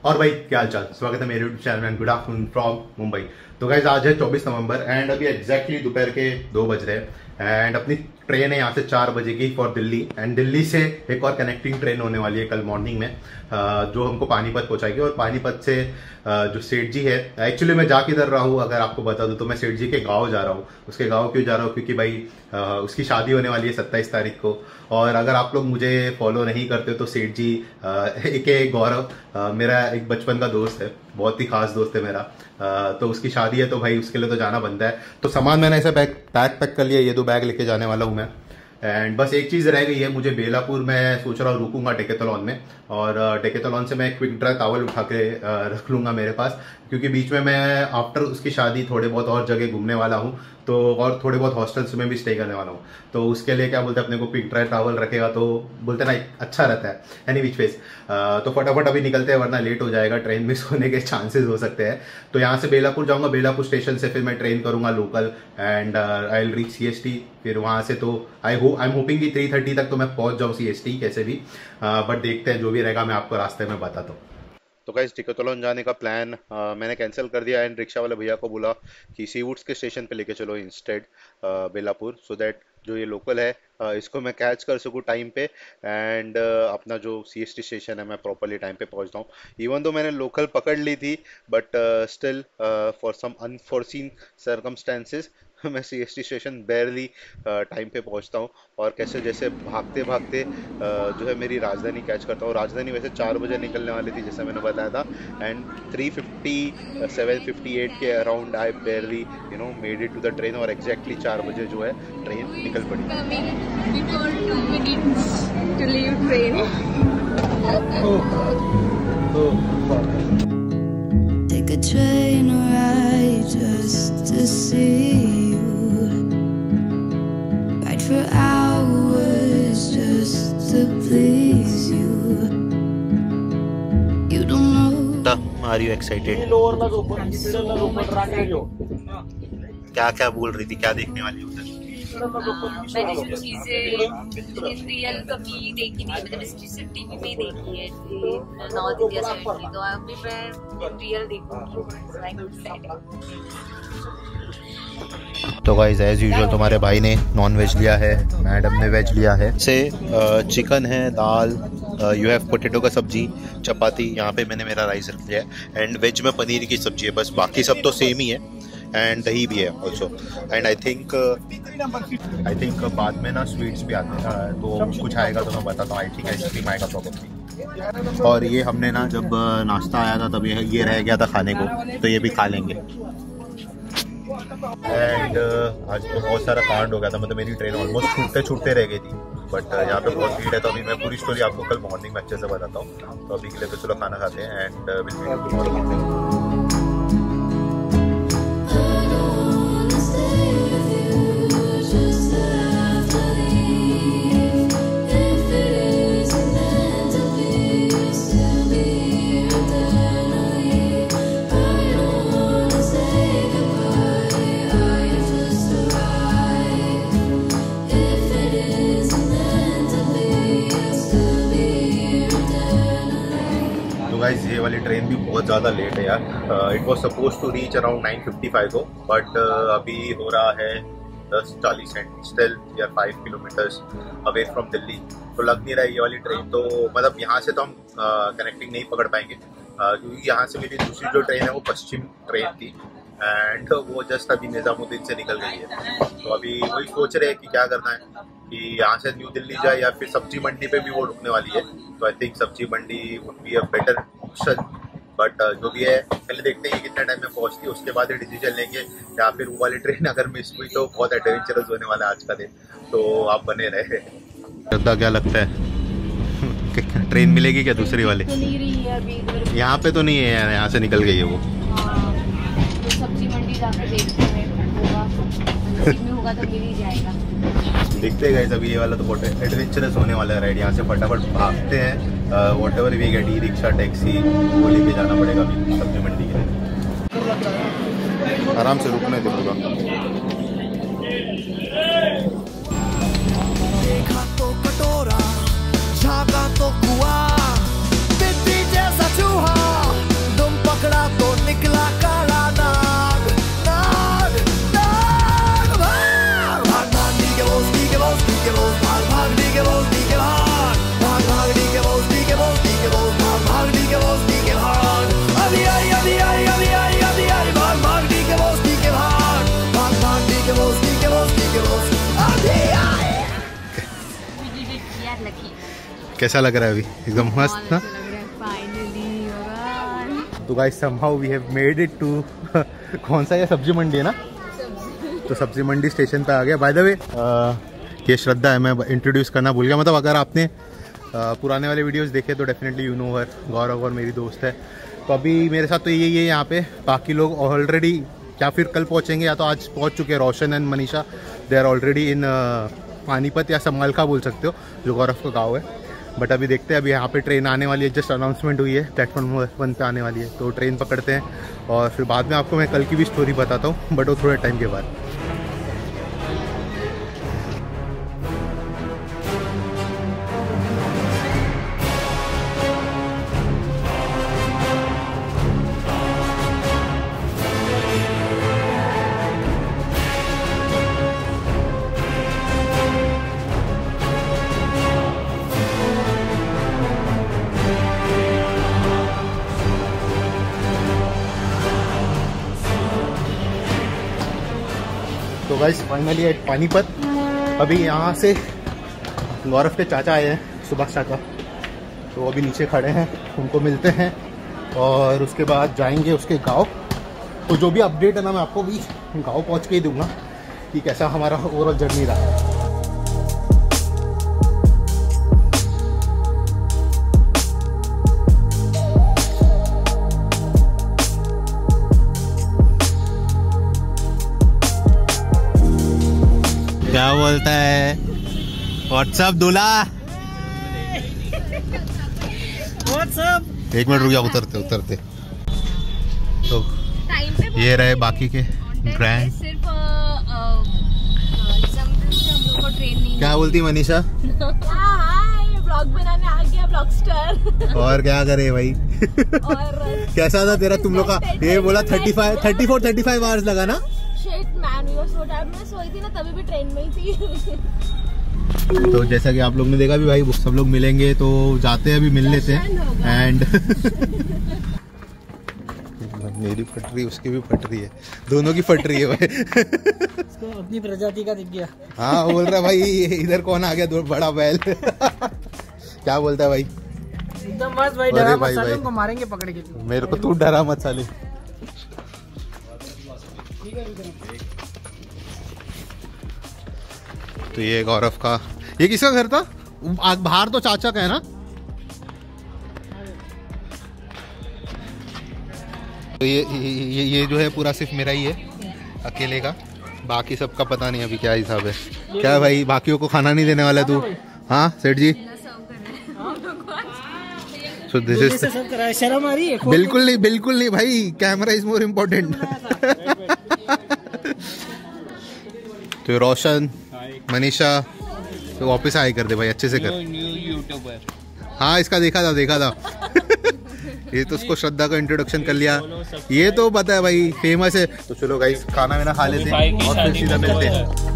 और भाई क्या हाल चाल, स्वागत है मेरे यूट्यूब चैनल में। Good afternoon from Mumbai. तो गाइज आज है 24 नवंबर एंड अभी एग्जैक्टली दोपहर के 2 बज रहे हैं एंड अपनी ट्रेन है यहाँ से 4 बजे की फॉर दिल्ली एंड दिल्ली से एक और कनेक्टिंग ट्रेन होने वाली है कल मॉर्निंग में जो हमको पानीपत पहुंचाएगी। और पानीपत से जो सेठ जी है, एक्चुअली मैं जा किधर रहा हूँ अगर आपको बता दूं तो मैं सेठ जी के गाँव जा रहा हूँ। उसके गाँव क्यों जा रहा हूँ? क्योंकि भाई उसकी शादी होने वाली है 27 तारीख को। और अगर आप लोग मुझे फॉलो नहीं करते तो सेठ जी एक गौरव मेरा एक बचपन का दोस्त है, बहुत ही खास दोस्त है मेरा। तो उसकी शादी है तो भाई उसके लिए तो जाना बनता है। तो सामान मैंने ऐसा बैग पैक कर लिया, ये 2 बैग लेके जाने वाला हूँ मैं। एंड बस एक चीज़ रह गई है, मुझे बेलापुर में सोच रहा हूँ रुकूंगा डेकेथलॉन में, और डेकेथलॉन से मैं क्विक ड्राई टॉवल उठा के रख लूंगा मेरे पास, क्योंकि बीच में मैं आफ्टर उसकी शादी थोड़े बहुत और जगह घूमने वाला हूँ तो, और थोड़े बहुत हॉस्टल्स में भी स्टे करने वाला हूँ। तो उसके लिए क्या बोलते हैं, अपने को क्विक ड्राई टॉवल रखेगा तो बोलते ना अच्छा रहता है। एनी विच वेज तो फटाफट अभी निकलते हैं वरना लेट हो जाएगा, ट्रेन मिस होने के चांसेस हो सकते हैं। तो यहाँ से बेलापुर जाऊँगा, बेलापुर स्टेशन से फिर मैं ट्रेन करूँगा local and I will reach CST। फिर वहाँ से तो आई एम होपिंग कि 3:30 तक तो मैं पहुँच जाऊँ CST कैसे भी, बट देखते हैं जो भी रहेगा मैं आपको रास्ते में बताता हूँ। तो गाइस डेकेथलॉन जाने का प्लान मैंने कैंसिल कर दिया एंड रिक्शा वाले भैया को बोला कि सी वुड्स के स्टेशन पे लेके चलो इंस्टेड बेलापुर, सो दैट जो ये लोकल है इसको मैं कैच कर सकूँ टाइम पे एंड अपना जो CST स्टेशन है मैं प्रॉपरली टाइम पे पहुंचता हूँ। इवन तो मैंने लोकल पकड़ ली थी but still for some unforeseen circumstances मैं CST स्टेशन बेयरली टाइम पे पहुंचता हूँ और कैसे जैसे भागते भागते जो है मेरी राजधानी कैच करता हूँ। राजधानी वैसे 4 बजे निकलने वाली थी जैसा मैंने बताया था एंड 3:57-58 के around I barely made it to the train और एग्जैक्टली 4 बजे जो है ट्रेन निकल पड़ी। Take a train ride just to see you, ride for hours just to please you. You don't know. Are you excited? क्या क्या बोल रही थी, क्या देखने वाली उधर? मैंने जो चीजें रियल कभी देखी नहीं, मतलब इस चीज सिर्फ टीवी में ही देखी है नॉर्थ इंडिया साइड की, तो अभी मैं रियल देखूंगी। तो गाइस एज यूजुअल तुम्हारे भाई ने नॉन वेज लिया है, मैडम ने वेज लिया है। से चिकन है, दाल, यू हैव पोटैटो का सब्जी, चपाती, यहाँ पे मैंने मेरा राइस रख लिया है एंड वेज में पनीर की सब्जी है, बस बाकी सब तो सेम ही है एंड दही भी है ऑल्सो। एंड आई थिंक बाद में ना स्वीट्स भी आते हैं तो कुछ आएगा तो मैं बताता हूँ। आई थिंक आइसक्रीम आएगा प्रॉब्लम। और ये हमने ना जब नाश्ता आया था तब ये रह गया था खाने को, तो ये भी खा लेंगे। एंड आज तो बहुत सारा कांड हो गया था, मतलब मेरी ट्रेन ऑलमोस्ट छूटते रह गई थी, बट यहाँ पे बहुत भीड़ है। तो अभी मैं पूरी स्टोरी आपको कल मॉर्निंग में अच्छे से बताता हूँ। तो अभी के लिए तो चलो खाना खाते हैं and will meet you tomorrow morning. ये वाली ट्रेन भी बहुत ज़्यादा लेट है यार। It was suppose to reach around 9:55 को, बट अभी हो रहा है 10:40 and still we are 5 kilometres away from Delhi. तो लग नहीं रहा है ये वाली ट्रेन, तो मतलब यहाँ से तो हम कनेक्टिंग नहीं पकड़ पाएंगे क्योंकि यहाँ से मेरी दूसरी जो ट्रेन है वो पश्चिम ट्रेन थी एंड वो जस्ट अभी निज़ामुद्दीन से निकल गई है। तो अभी वही सोच रहे हैं कि क्या करना है, कि यहाँ से न्यू दिल्ली जाए या फिर सब्जी मंडी पे भी वो रुकने वाली है। तो I think Sabzi Mandi would be a better option, but जो भी है पहले देखते हैं कितने टाइम में पहुँचती है, उसके बाद ही डिसीजन लेंगे। या फिर वो वाली ट्रेन अगर मिस हुई तो बहुत एडवेंचरस होने वाला है आज का दिन, तो आप बने रहे। श्रद्धा क्या लगता है ट्रेन मिलेगी क्या दूसरी वाली? तो नहीं रही है अभी, यहाँ पे तो नहीं है, यहाँ से निकल गई है वो। तो सब्जी मंडी जाकर देखते हैं, होगा में होगा तो मिल ही जाएगा। देखते हैं अभी ये वाला तो बहुत एडवेंचरस होने वाला है राइड। यहाँ से फटाफट भागते हैं, whatever we get, e rickshaw taxi वो लेके जाना पड़ेगा अभी सब्जी मंडी के लिए। आराम से रुकने दे पूरा। देखा तो कटोरा, झागा तो कुआं, बिल्ली जैसा चूहा। कैसा लग रहा है अभी? एकदम मस्त ना? फाइनली। तो guys somehow we have made it to कौन सा ये सब्जी मंडी है ना? तो सब्जी मंडी स्टेशन पे आ गया। बाय द वे ये श्रद्धा है, मैं इंट्रोड्यूस करना भूल गया। मतलब अगर आपने पुराने वाले वीडियोस देखे तो definitely you know her. Gaurav और मेरी दोस्त है। तो अभी मेरे साथ तो यही है यहाँ पे। बाकी लोग ऑलरेडी या फिर कल पहुँचेंगे या तो आज पहुँच चुके हैं। Roshan and Manisha they are already in Panipat या समलखा बोल सकते हो, जो गौरव का गाँव है। बट अभी देखते हैं, अभी यहाँ पे ट्रेन आने वाली है। जस्ट अनाउंसमेंट हुई है, प्लेटफॉर्म 1 पे आने वाली है। तो ट्रेन पकड़ते हैं और फिर बाद में आपको मैं कल की भी स्टोरी बताता हूँ, बट वो थोड़े टाइम के बाद। तो गाइस फाइनली एट पानीपत। अभी यहाँ से गौरव के चाचा आए हैं, सुभाष चाचा। तो अभी नीचे खड़े हैं, उनको मिलते हैं और उसके बाद जाएंगे उसके गांव। तो जो भी अपडेट है ना, मैं आपको भी गांव पहुँच के ही दूंगा कि कैसा हमारा ओवरऑल जर्नी रहा। क्या बोलता है? व्हाट्सअप दूल्हा। व्हाट्सअप। एक मिनट रुक जा, उतरते। तो ये रहे बाकी के ग्रैंड। सिर्फ हम लोग को ट्रेन नहीं। क्या बोलती मनीषा? ब्लॉग बनाने आ गया, ब्लॉगस्टर। और क्या करे भाई? और कैसा था तेरा तुम लोग का? ये बोला 34-35 आवर्स लगा ना? मैं सोई थी ना, तभी भी ट्रेन में ही थी। तो जैसा कि आप लोग ने देखा भी भाई, सब लोग मिलेंगे तो जाते हैं, अभी मिल लेते हैं। एंड मेरी फट रही है, उसकी भी फट रही है, दोनों की फट रही है भाई। इसको अपनी प्रजाति का दिख गया। हाँ बोल रहा भाई, इधर कौन आ गया? बड़ा बैल। क्या बोलता है भाई? एकदम मस्त भाई। डरा मत साले, उनको मारेंगे पकड़ के। मेरे को तू डरा मत साले। तो ये गौरव का, ये किसका घर था? बाहर तो चाचा का है ना? तो ये जो है पूरा सिर्फ मेरा ही है अकेले का। बाकी सबका पता नहीं अभी क्या हिसाब है। क्या भाई, बाकियों को खाना नहीं देने वाला तू? हाँ सेठ जी। So this is शर्म आ रही है? बिल्कुल नहीं भाई, कैमरा इज मोर इम्पोर्टेंट। तो रोशन, मनीषा, तो वापस हाई कर दे भाई, अच्छे से कर। यूट्यूबर। हाँ इसका देखा था। ये तो उसको श्रद्धा का इंट्रोडक्शन कर लिया, ये तो पता है भाई, फेमस है। तो चलो गाइस खाना वाना खा लेते हैं और फिर सीधा मिलते हैं।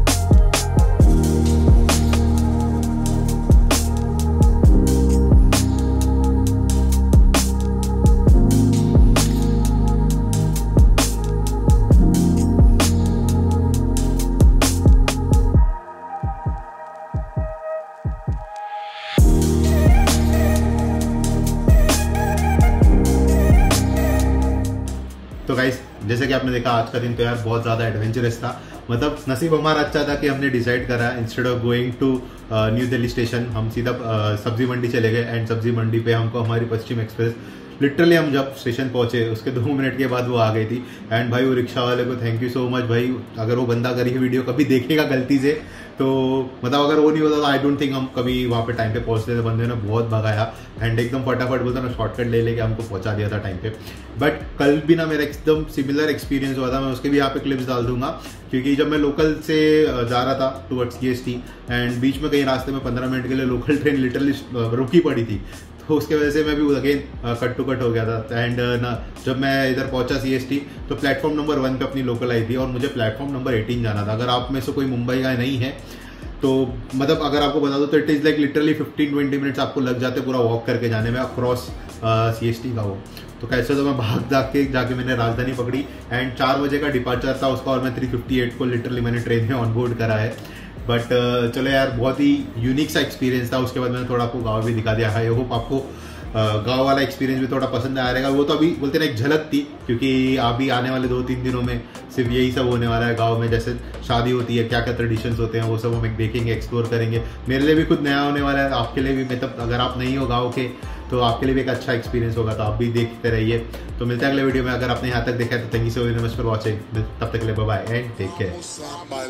तो गाइस जैसे कि आपने देखा, आज का दिन तो यार बहुत ज़्यादा एडवेंचरस था। मतलब नसीब हमारा अच्छा था कि हमने डिसाइड करा, instead of going to New Delhi station हम सीधा सब्जी मंडी चले गए। एंड सब्जी मंडी पे हमको हमारी पश्चिम एक्सप्रेस, लिटरली हम जब स्टेशन पहुंचे उसके 2 मिनट के बाद वो आ गई थी। एंड भाई वो रिक्शा वाले को थैंक यू सो मच भाई। अगर वो बंदा अगर ये वीडियो कभी देखेगा गलती से, तो मतलब अगर वो नहीं होता तो आई डोंट थिंक हम कभी वहाँ पे टाइम पे पहुँचते थे। बंदे ने बहुत भगाया एंड एकदम फटाफट बोलता ना, शॉर्टकट ले लेके हमको पहुँचा दिया था टाइम पे। बट कल भी ना मेरा एकदम सिमिलर एक्सपीरियंस हुआ था। मैं उसके भी यहाँ पे क्लिप्स डाल दूंगा, क्योंकि जब मैं लोकल से जा रहा था टुवर्ड्स CST एंड बीच में कहीं रास्ते में 15 मिनट के लिए लोकल ट्रेन लिटरली रुकी पड़ी थी, तो उसके वजह से मैं भी अगेन कट टू कट हो गया था। एंड ना जब मैं इधर पहुंचा CST तो प्लेटफॉर्म नंबर 1 पे अपनी लोकल आई थी और मुझे प्लेटफॉर्म नंबर 18 जाना था। अगर आप में से कोई मुंबई का नहीं है तो मतलब अगर आपको बता दो तो it is like literally 15-20 minutes आपको लग जाते पूरा वॉक करके जाने में अक्रॉस CST का वो। तो कैसे तो मैं भाग के जाके मैंने राजधानी पकड़ी एंड 4 बजे का डिपार्चर था उसका और मैं 3:58 को लिटरली मैंने ट्रेन में ऑन बोर्ड करा है। बट चलो यार, बहुत ही यूनिक सा एक्सपीरियंस था। उसके बाद मैंने थोड़ा आपको गाँव भी दिखा दिया। आई होप आपको गांव वाला एक्सपीरियंस भी थोड़ा पसंद आ रहेगा। वो तो अभी बोलते ना एक झलक थी, क्योंकि अभी आने वाले 2-3 दिनों में सिर्फ यही सब होने वाला है गांव में। जैसे शादी होती है, क्या क्या ट्रेडिशंस होते हैं, वो सब हम देखेंगे, एक्सप्लोर करेंगे। मेरे लिए भी कुछ नया होने वाला है, आपके लिए भी। मतलब अगर आप नहीं हो गाँव के तो आपके लिए भी एक अच्छा एक्सपीरियंस होगा, तो आप भी देखते रहिए। तो मिलते हैं अगले वीडियो में। अगर आपने यहाँ तक देखा है तो thank you so much for watching. तब तक के लिए bye bye and take care.